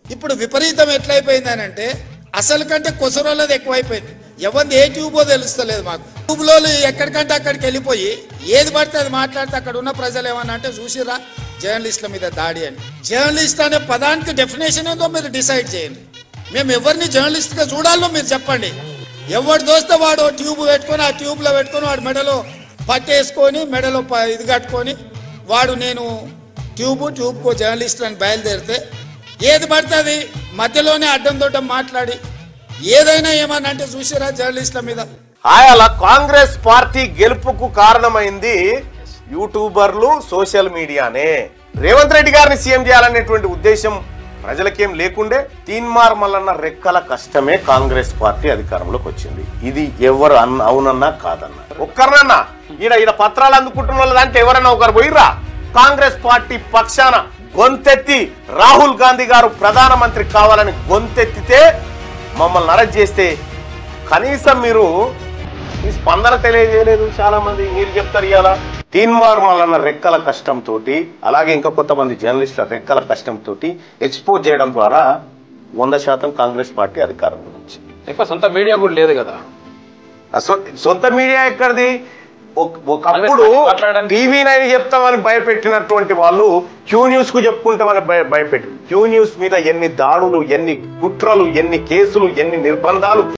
ఇప్పుడు విపరీతం ఎట్లయిపోయిందనంటే అసలు కంటే కొసరోళ్ళది ఎక్కువైపోయింది. ఎవరిది ఏ ట్యూబో తెలుస్తలేదు మాకు. ట్యూబ్లో ఎక్కడికంటే అక్కడికి వెళ్ళిపోయి ఏది పడితే అది మాట్లాడితే అక్కడ ఉన్న ప్రజలు ఏమన్నా అంటే చూసిరా జర్నలిస్టుల మీద దాడి అని. జర్నలిస్ట్ అనే పదానికి డెఫినేషన్ ఏందో మీరు డిసైడ్ చేయండి. మేము ఎవరిని జర్నలిస్ట్గా చూడాలో మీరు చెప్పండి. ఎవరు దోస్తే వాడు ట్యూబ్ పెట్టుకొని ఆ ట్యూబ్లో పెట్టుకొని వాడు మెడలో పట్టేసుకొని మెడలో ఇది కట్టుకొని వాడు నేను ట్యూబ్కు జర్నలిస్ట్ అని బయలుదేరితే ఏది పడుతుంది మధ్యలోనే అడ్డం దొడ్డం మాట్లాడి ఏదైనా ఏమన్నా అంటే చూసిరా జర్నలిస్టుల మీద. అలా కాంగ్రెస్ పార్టీ గెలుపుకు కారణమైంది యూట్యూబర్లు, సోషల్ మీడియానే. రేవంత్ రెడ్డి గారిని సీఎం చేయాలనేటువంటి ఉద్దేశం ప్రజలకేం లేకుండే తీన్మార్ మల్లన్న రెక్కల కష్టమే కాంగ్రెస్ పార్టీ అధికారంలోకి వచ్చింది. ఇది ఎవరు అవునన్నా కాదన్నా ఒక్కరినన్నా ఈడ పత్రాలు అందుకుంటున్న వాళ్ళ దాంట్లో ఎవరన్నా ఒకరు పోయిర్రా కాంగ్రెస్ పార్టీ పక్షాన గొంతెత్తి రాహుల్ గాంధీ గారు ప్రధానమంత్రి కావాలని గొంతెత్తితే మమ్మల్ని అరెస్ట్ చేస్తే కనీసం మీరు ఈ స్పందన తెలియజేయలేదు. చాలా మంది మీరు చెప్తారు ఇవాళ తీన్మార్ మల్లన్న రెక్కల కష్టంతో అలాగే ఇంకా కొంతమంది జర్నలిస్టుల రెక్కల కష్టంతో ఎక్స్పోజ్ చేయడం ద్వారా 100% కాంగ్రెస్ పార్టీ అధికారంలో వచ్చింది. ఎక్కువ సొంత మీడియా కూడా లేదు కదా. సొంత మీడియా ఎక్కడిది? ఒకప్పుడు TV9 చెప్తామని భయపెట్టినటువంటి వాళ్ళు క్యూ న్యూస్ కు చెప్పుకుంటామని భయపెట్టి క్యూ న్యూస్ మీద ఎన్ని దాడులు, ఎన్ని కుట్రలు, ఎన్ని కేసులు, ఎన్ని నిర్బంధాలు.